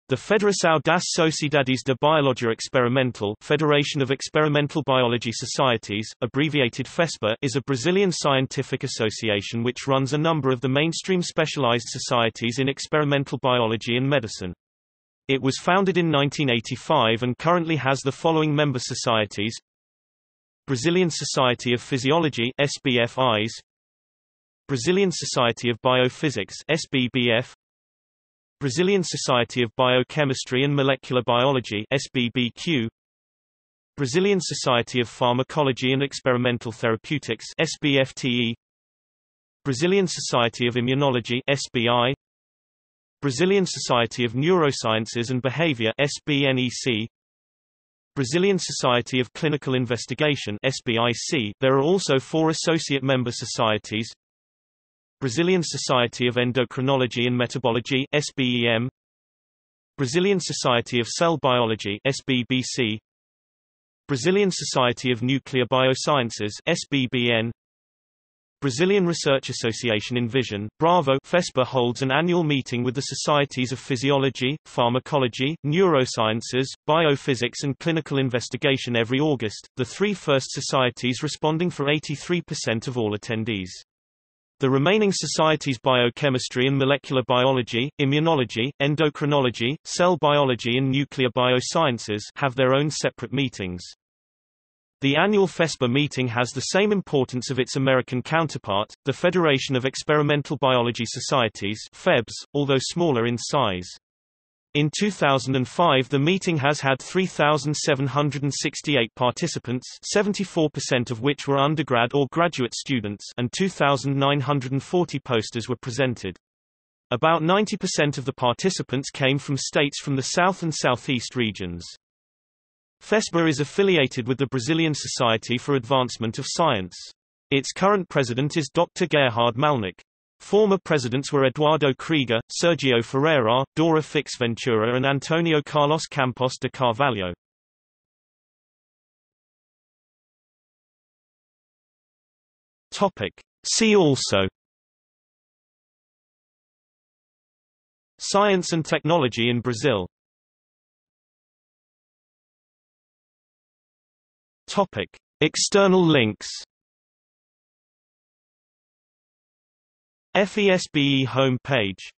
The Federação das Sociedades de Biologia Experimental, Federation of Experimental Biology Societies, abbreviated FESPA, is a Brazilian scientific association which runs a number of the mainstream specialized societies in experimental biology and medicine. It was founded in 1985 and currently has the following member societies: Brazilian Society of Physiology (SBFIs), Brazilian Society of Biophysics (SBBF), Brazilian Society of Biochemistry and Molecular Biology (SBBQ), Brazilian Society of Pharmacology and Experimental Therapeutics (SBFTE), Brazilian Society of Immunology (SBI), Brazilian Society of Neurosciences and Behavior (SBNEC), Brazilian Society of Clinical Investigation (SBIC). There are also 4 associate member societies: Brazilian Society of Endocrinology and Metabology (SBEM), Brazilian Society of Cell Biology (SBBC), Brazilian Society of Nuclear Biosciences (SBBN), Brazilian Research Association in Vision (Bravo). FESPA holds an annual meeting with the societies of physiology, pharmacology, neurosciences, biophysics and clinical investigation every August, the 3 first societies responding for 83% of all attendees. The remaining societies biochemistry and molecular biology, immunology, endocrinology, cell biology and nuclear biosciences have their own separate meetings. The annual FESPA meeting has the same importance of its American counterpart, the Federation of Experimental Biology Societies (FEBS), although smaller in size. In 2005 the meeting has had 3,768 participants, 74% of which were undergrad or graduate students, and 2,940 posters were presented. About 90% of the participants came from states from the South and Southeast regions. FESPA is affiliated with the Brazilian Society for Advancement of Science. Its current president is Dr. Gerhard Malnick. Former presidents were Eduardo Krieger, Sergio Ferreira, Dora Fix-Ventura and Antonio Carlos Campos de Carvalho. See also: Science and technology in Brazil. External links: FESBE home page.